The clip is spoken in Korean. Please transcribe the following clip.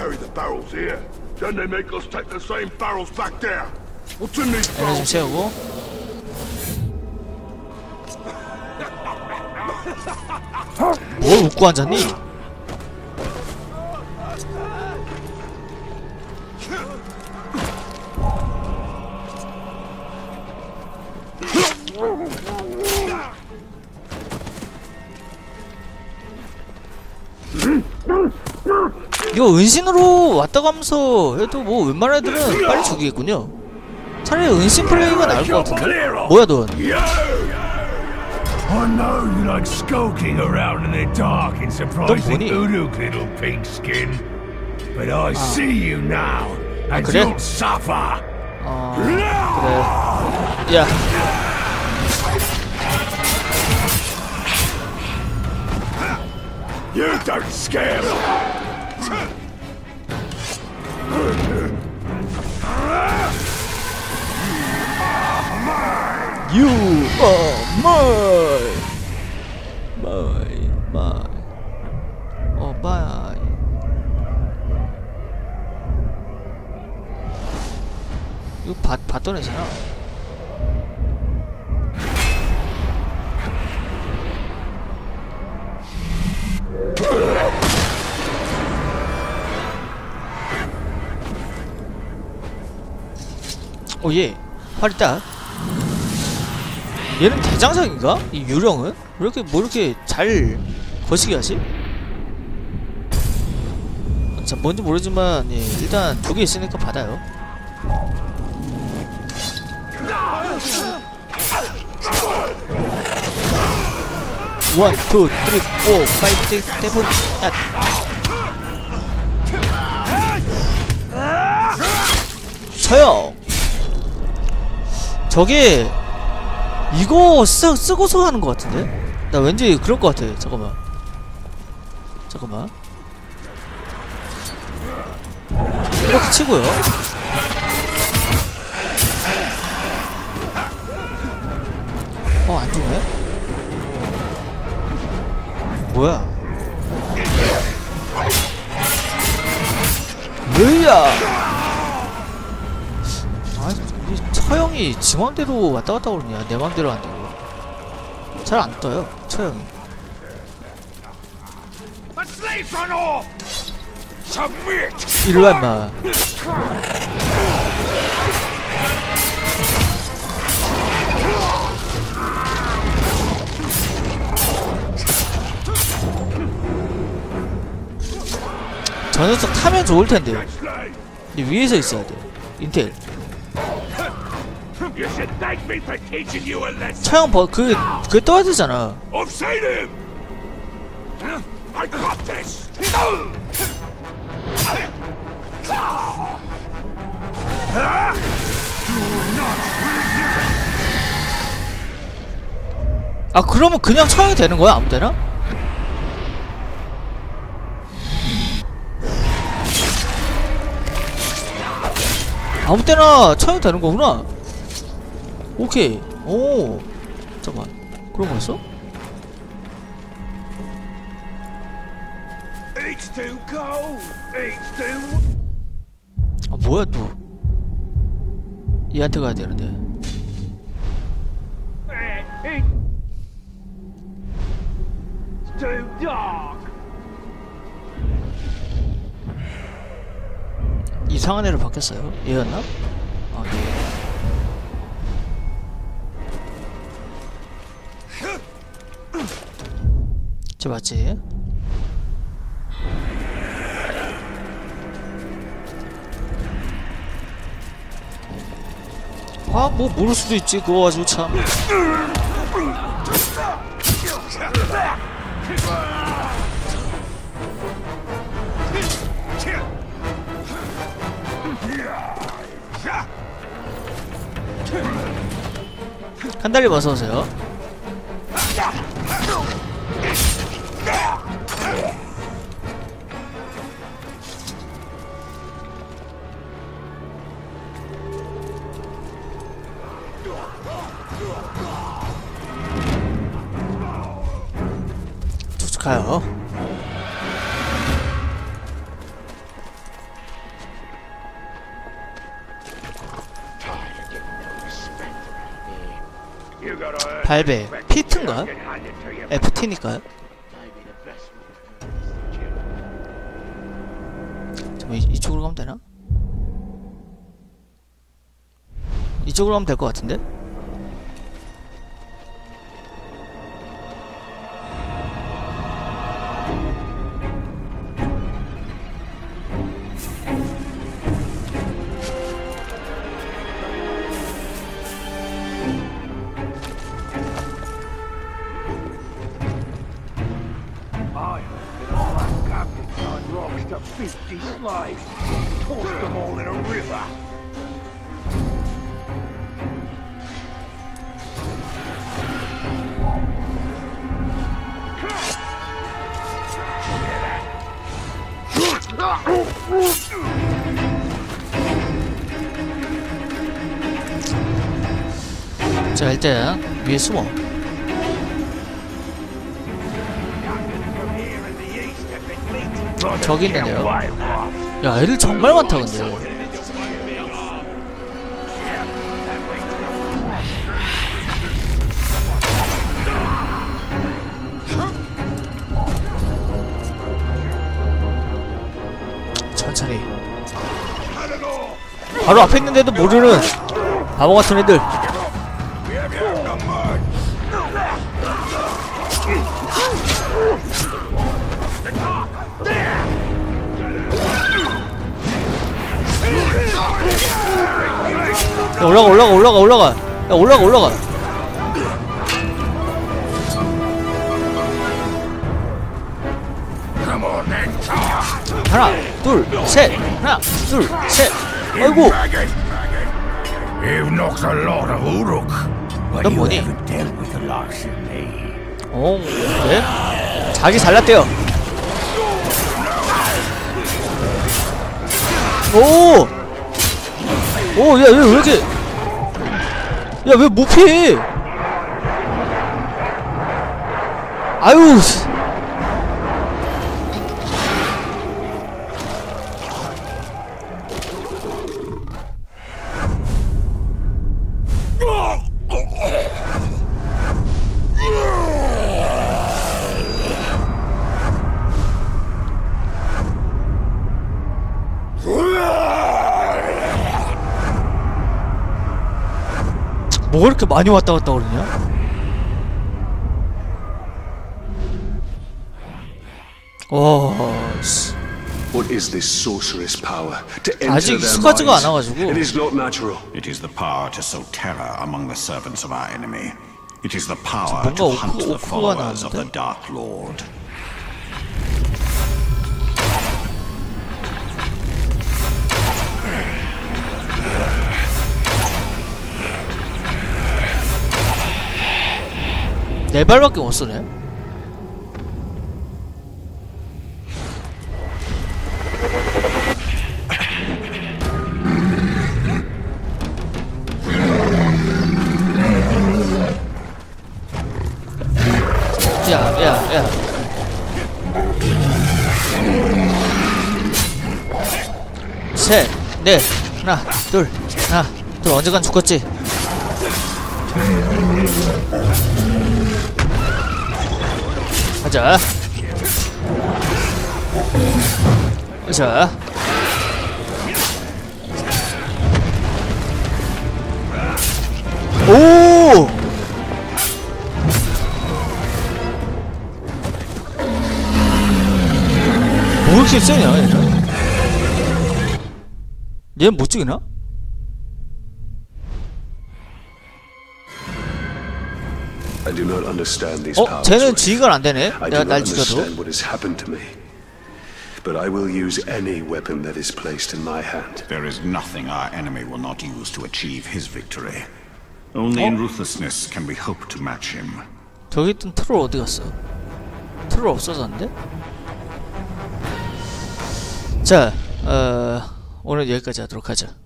carry the barrels here. Then they make us take the same barrels back there. What's in these 에너지 좀 barrels? 채우고. 뭘 웃고 앉았니? 이거 은신으로 왔다 가면서 해도 뭐 웬만한 애들은 빨리 죽이겠군요. 차라리 은신 플레이가 나을 것 같은데? 뭐야 넌? I know you like skulking around in the dark in surprising Don't Uruk, little pink skin. But I see you now, and 그래? you'll suffer. 그래. 야. You don't scare me. You are mine. Mine. Oh, mine. 이거 봤던 애잖아. 오, 예. 활 있다. 얘는 대장상인가? 이 유령은? 왜 이렇게 뭐 이렇게 잘 거시기 하지? 자, 뭔지 모르지만 예, 일단 두 개 있으니까 받아요. 원, 투, 쓰리, 포, 파이브, 식스, 세븐, 앗. 저요. 저게 이거 쓰고서 하는 것 같은데? 나 왠지 그럴 것 같아. 잠깐만. 이렇게 치고요. 안 죽네? 뭐야? 뭐야? 이 처형이 지 맘대로 왔다 갔다 그러냐? 내 맘대로 안 되고. 잘 안 떠요, 처형이. 이리와, 임마. 저 녀석 타면 좋을 텐데. 근데 위에서 있어야 돼. 인텔. 처형 그게 떠야 되잖아. 아, 그러면 그냥 처형이 되는 거야, 아무 데나? 아무 때나 처형이 되는 거구나. 오케이. 오, 잠깐만. 그런 거였어? 아, 뭐야 또? 얘한테 가야 되는데. 이상한 애로 바뀌었어요. 얘였나? 아, 예. 쟤 맞지? 아, 뭐 모를 수도 있지. 그거 가지고 참. 한달님 어서오세요. 가요. 발배 피트인가? FT니까요. 잠깐 이쪽으로 가면 되나? 이쪽으로 가면 될 것 같은데? Rocks to 50 slaves, tossed them all in a river. 자, 일단 위에 숨어. 저기 있는데요. 야, 애들 정말 많다 근데. 천천히. 바로 앞에 있는데도 모르는 바보 같은 애들. 야, 올라가. 야, 올라가. 하나, 둘, 셋. 아이고. You've knocked a lot of Uruk, but 넌 you 뭐니? haven't dealt with the likes of me. 그래? 자기 잘났대요. 야, 왜 이렇게. 야, 왜 못 피해? 아유. 뭐가 이렇게 많이 왔다 갔다 그러냐? What is this sorceress power? To 아직 enter their 익숙하지가 minds? 않아가지고. It is not natural. It is the power to sow terror among the servants of our enemy. It is the power 뭔가 to hunt the 오크가 followers of the 나왔는데? Dark Lord. 네 발밖에 못 쓰네. 야. 셋, 넷, 하나, 둘, 언젠간 죽겠지. 가자. 오! 뭐 이렇게 세냐, 얘는? 얘는 못 죽이나? I do not understand these powers. 쟤는 지휘가 안 되네. I 내가 do 날 not 죽여도. understand what has happened to me. But I will use any weapon that is placed in my hand. There is nothing our enemy will not use to achieve his victory. Only in ruthlessness can we hope to match him. 저기 있던 트롤 어디 갔어? 트롤 없어졌는데? 자, 오늘 여기까지 하도록 하자.